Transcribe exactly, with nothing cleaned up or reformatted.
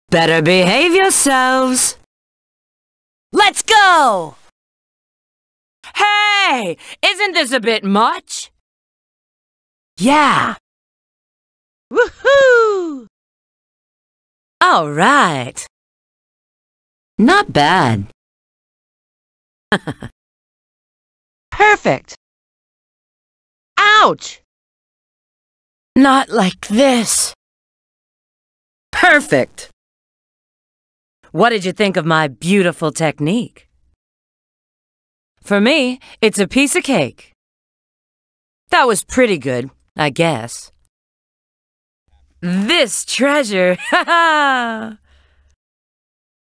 Better behave yourselves. Let's go! Hey! Isn't this a bit much? Yeah. Woohoo! All right. Not bad. Perfect. Ouch! Not like this. Perfect. What did you think of my beautiful technique? For me, it's a piece of cake. That was pretty good, I guess. This treasure, ha ha!